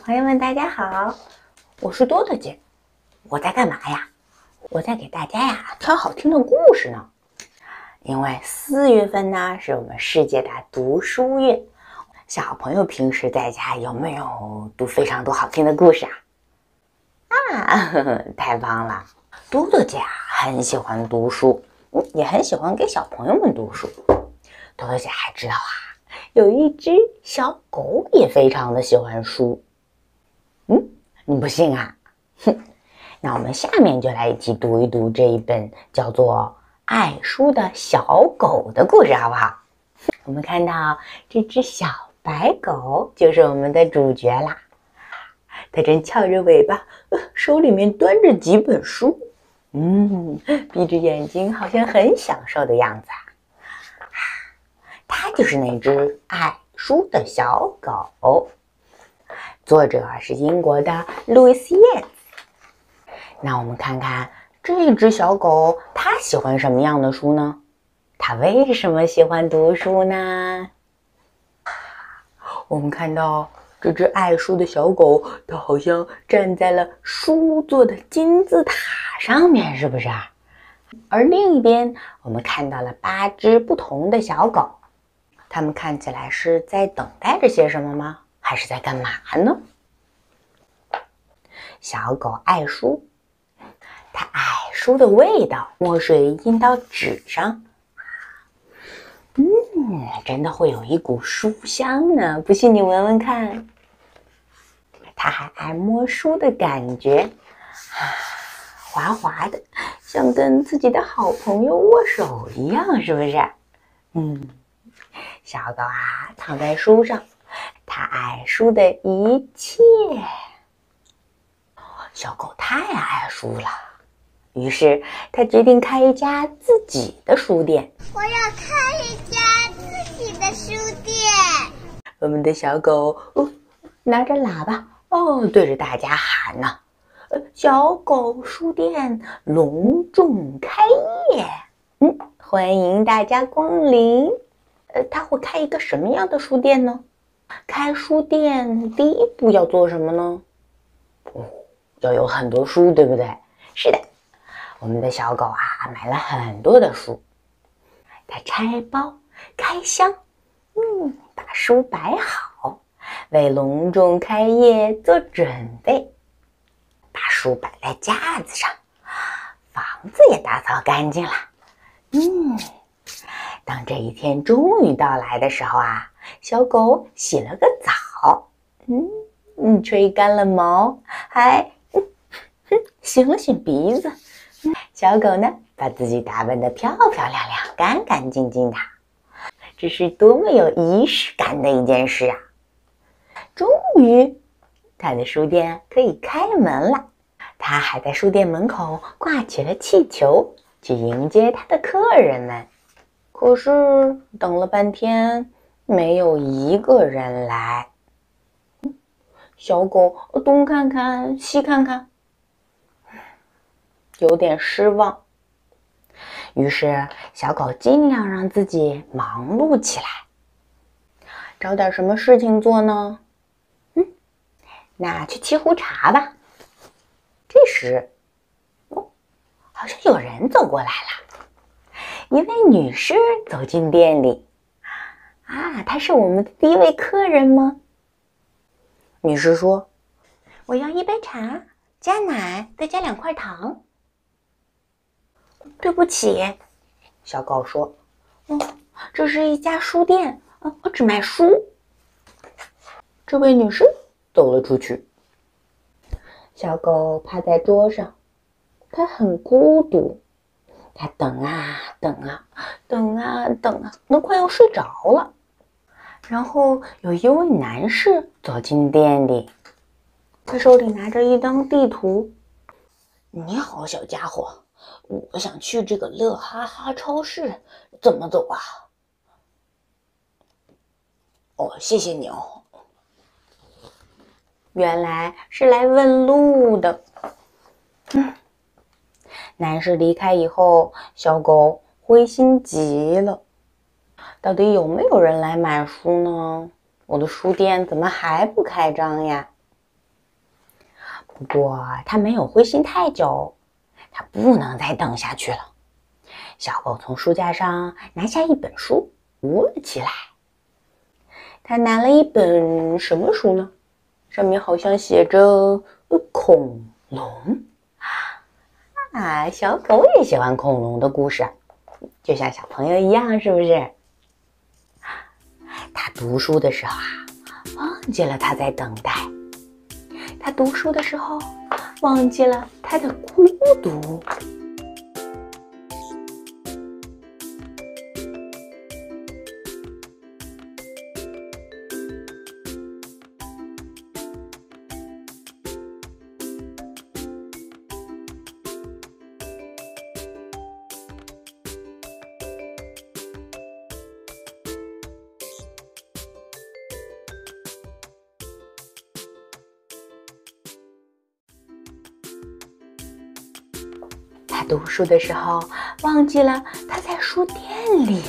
朋友们，大家好，我是多多姐。我在干嘛呀？我在给大家挑好听的故事呢。因为4月份呢是我们世界的读书月，小朋友平时在家有没有读非常多好听的故事太棒了！多多姐很喜欢读书，也很喜欢给小朋友们读书。多多姐还知道有一只小狗也非常的喜欢书。你不信啊？那我们下面就来一起读一读这一本叫做《爱书的小狗》的故事，好不好？我们看到这只小白狗就是我们的主角啦。它正翘着尾巴，手里面端着几本书，闭着眼睛，好像很享受的样子它就是那只爱书的小狗。作者是英国的路易斯·燕。那我们看看这只小狗，它喜欢什么样的书呢？它为什么喜欢读书呢？我们看到这只爱书的小狗，它好像站在了书做的金字塔上面，是不是？而另一边，我们看到了8只不同的小狗，它们看起来是在等待着些什么吗？还是在干嘛呢？小狗爱书，它爱书的味道，墨水印到纸上，真的会有一股书香呢，不信你闻闻看。它还爱摸书的感觉，滑滑的，像跟自己的好朋友握手一样，是不是？小狗躺在书上，它爱书的一切。小狗太爱书了，于是它决定开一家自己的书店。 我要开一家自己的书店。 我们的小狗拿着喇叭对着大家喊呢，小狗书店隆重开业，欢迎大家光临。它会开一个什么样的书店呢？开书店第一步要做什么呢？要有很多书，对不对？是的，我们的小狗买了很多的书。它拆包开箱，把书摆好，为隆重开业做准备。把书摆在架子上，房子也打扫干净了。当这一天终于到来的时候小狗洗了个澡，吹干了毛，还擤了擤鼻子。小狗呢，把自己打扮得漂漂亮亮、干干净净的，这是多么有仪式感的一件事终于，它的书店可以开门了。它还在书店门口挂起了气球，去迎接它的客人们。可是等了半天，没有一个人来。小狗东看看西看看，有点失望。于是小狗尽量让自己忙碌起来，找点什么事情做呢？那去沏壶茶吧。这时好像有人走过来了，一位女士走进店里。她是我们的第一位客人吗？女士说，我要一杯茶，加奶，再加2块糖。对不起，小狗说，这是一家书店，我只卖书。这位女士走了出去。小狗趴在桌上，它很孤独，它等都快要睡着了。然后有一位男士走进店里，他手里拿着一张地图。你好，小家伙，我想去这个乐哈哈超市，怎么走谢谢你原来是来问路的。男士离开以后，小狗灰心极了。到底有没有人来买书呢？我的书店怎么还不开张呀？ 不过他没有灰心太久，他不能再等下去了。小狗从书架上拿下一本书，读了起来。他拿了一本什么书呢？上面好像写着恐龙啊！小狗也喜欢恐龙的故事，就像小朋友一样，是不是？他读书的时候忘记了他在等待。他读书的时候忘记了他的孤独。他读书的时候忘记了他在书店里。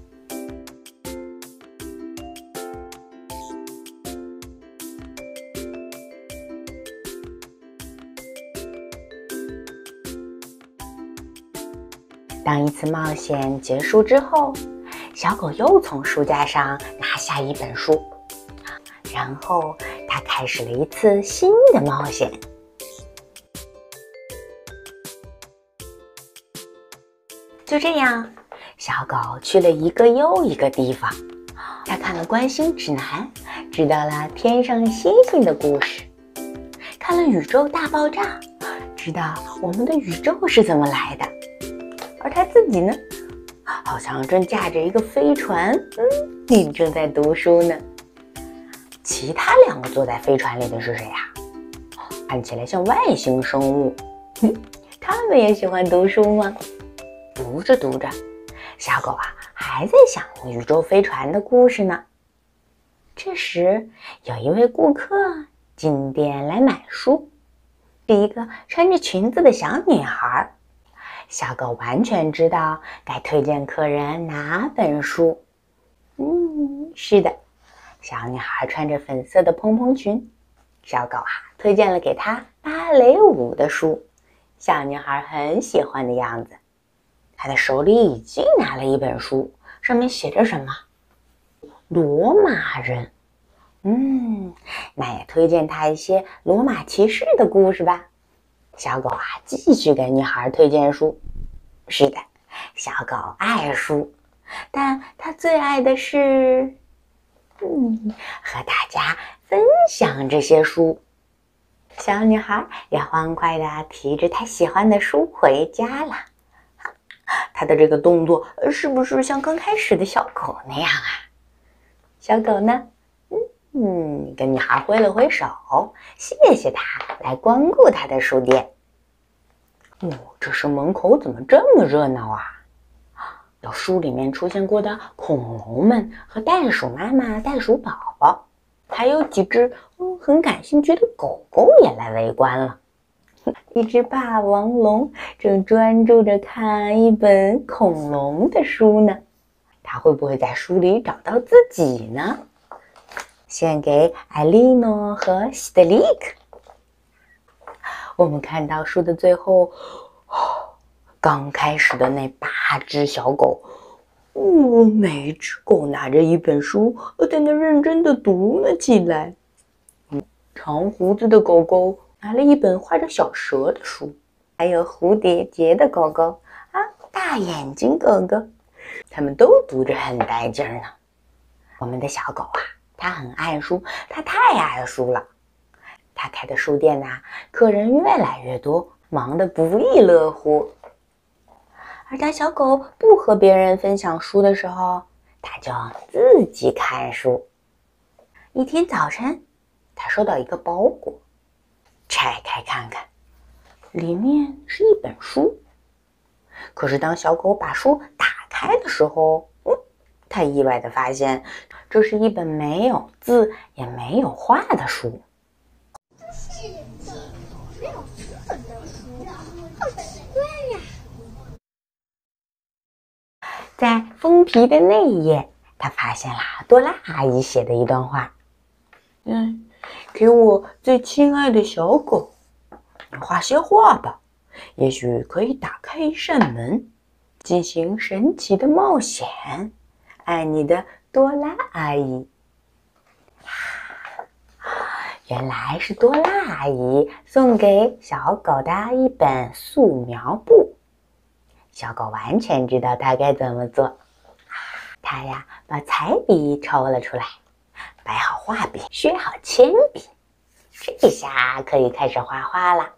当一次冒险结束之后，小狗又从书架上拿下一本书，然后它开始了一次新的冒险。就这样，小狗去了一个又一个地方。它看了观星指南，知道了天上星星的故事；看了宇宙大爆炸，知道我们的宇宙是怎么来的。而它自己呢，好像正驾着一个飞船，正在读书呢。其他两个坐在飞船里的是谁呀？看起来像外星生物。他们也喜欢读书吗？读着读着，小狗还在想宇宙飞船的故事呢。这时，有一位顾客进店来买书，是一个穿着裙子的小女孩。小狗完全知道该推荐客人哪本书。是的，小女孩穿着粉色的蓬蓬裙。小狗推荐了给她芭蕾舞的书，小女孩很喜欢的样子。她的手里已经拿了一本书，上面写着什么？罗马人。那也推荐她一些罗马骑士的故事吧。小狗继续给女孩推荐书。是的，小狗爱书，但它最爱的是和大家分享这些书。小女孩也欢快地提着她喜欢的书回家了。她的这个动作是不是像刚开始的小狗那样啊？小狗呢？跟女孩挥了挥手，谢谢她来光顾她的书店。这时门口怎么这么热闹啊？有书里面出现过的恐龙们和袋鼠妈妈、袋鼠宝宝，还有几只很感兴趣的狗狗也来围观了。一只霸王龙正专注着看一本恐龙的书呢，它会不会在书里找到自己呢？献给艾莉诺和西德利克。我们看到书的最后，刚开始的那8只小狗，每一只狗拿着一本书，在那认真地读了起来。长胡子的狗狗拿了一本画着小蛇的书，还有蝴蝶结的狗狗大眼睛狗狗，它们都读着很带劲呢。我们的小狗它很爱书，它太爱书了。他开的书店客人越来越多，忙得不亦乐乎。而当小狗不和别人分享书的时候，它就自己看书。一天早晨，他收到一个包裹，拆开看看，里面是一本书。可是当小狗把书打开的时候，他意外地发现，这是一本没有字也没有画的书。在封皮的那一页，他发现了多拉阿姨写的一段话。给我最亲爱的小狗， 你画些画吧，也许可以打开一扇门，进行神奇的冒险。爱你的多拉阿姨。原来是多拉阿姨送给小狗的一本素描簿。小狗完全知道它该怎么做。它呀，把彩笔抽了出来，摆好画笔，削好铅笔，这下可以开始画画了。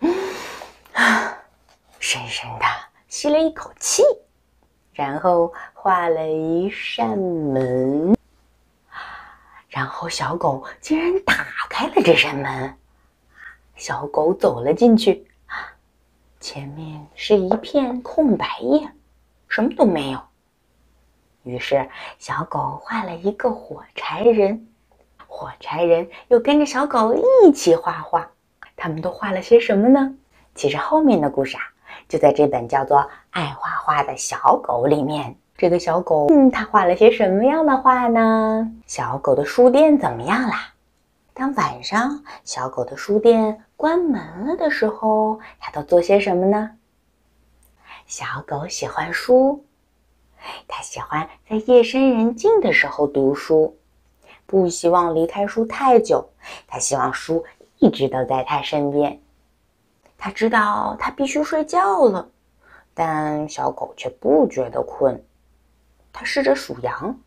深深的吸了一口气，然后画了一扇门。然后小狗竟然打开了这扇门，小狗走了进去，前面是一片空白页，什么都没有。于是小狗画了一个火柴人，火柴人又跟着小狗一起画画。他们都画了些什么呢？其实后面的故事就在这本叫做《爱画画的小狗》里面。这个小狗，它画了些什么样的画呢？小狗的书店怎么样啦？当晚上小狗的书店关门了的时候，它都做些什么呢？小狗喜欢书，它喜欢在夜深人静的时候读书，不希望离开书太久，它希望书一直都在它身边。它知道它必须睡觉了，但小狗却不觉得困。它试着数羊，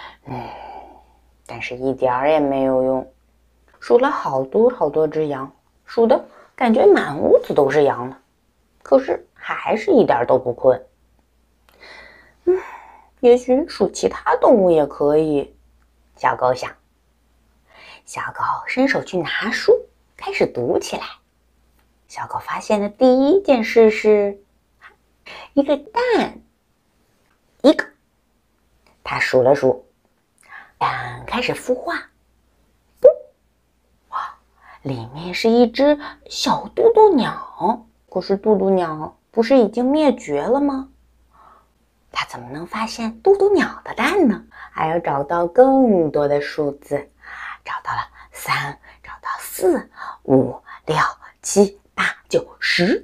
但是一点儿也没有用。数了好多好多只羊，数的感觉满屋子都是羊了，可是还是一点都不困。也许数其他动物也可以，小狗想。小狗伸手去拿书，开始读起来。小狗发现的第一件事是一个蛋，一个。它数了数，蛋开始孵化。哇，里面是一只小渡渡鸟。可是渡渡鸟不是已经灭绝了吗？它怎么能发现渡渡鸟的蛋呢？还要找到更多的数字，找到了3，找到4、5、6、7、8、9、10。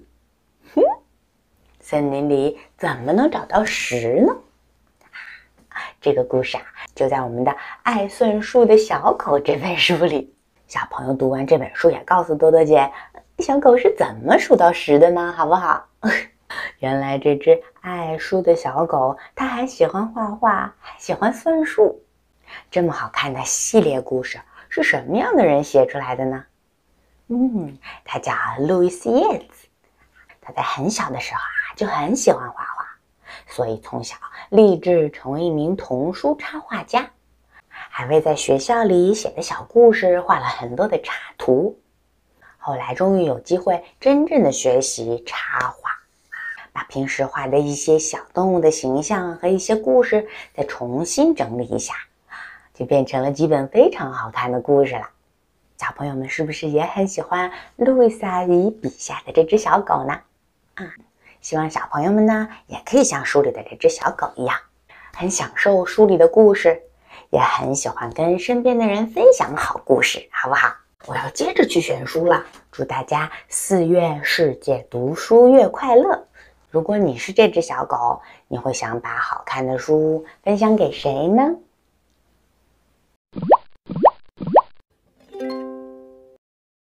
森林里怎么能找到10呢？这个故事就在我们的《爱算数的小狗》这本书里。小朋友读完这本书也告诉多多姐，小狗是怎么数到10的呢？好不好？原来这只爱书的小狗，它还喜欢画画，还喜欢算数。这么好看的系列故事是什么样的人写出来的呢？他叫路易斯叶子。他在很小的时候就很喜欢画画，所以从小立志成为一名童书插画家，还为在学校里写的小故事画了很多的插图。后来终于有机会真正的学习插画，把平时画的一些小动物的形象和一些故事再重新整理一下，就变成了几本非常好看的故事了。小朋友们是不是也很喜欢路易斯阿姨笔下的这只小狗呢？希望小朋友们呢也可以像书里的这只小狗一样，很享受书里的故事，也很喜欢跟身边的人分享好故事，好不好？我要接着去选书了，祝大家4月世界读书月快乐！如果你是这只小狗，你会想把好看的书分享给谁呢？